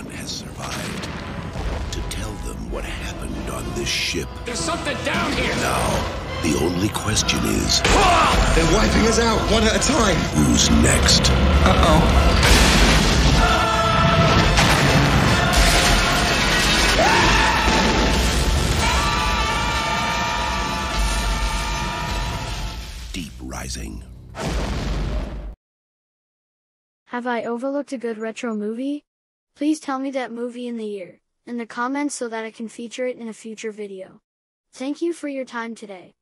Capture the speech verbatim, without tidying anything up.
one has survived. To tell them what happened on this ship. There's something down here! Now, the only question is... They're wiping us out, one at a time! Who's next? Uh-oh. Deep Rising. Have I overlooked a good retro movie? Please tell me that movie in the year, in the comments so that I can feature it in a future video. Thank you for your time today.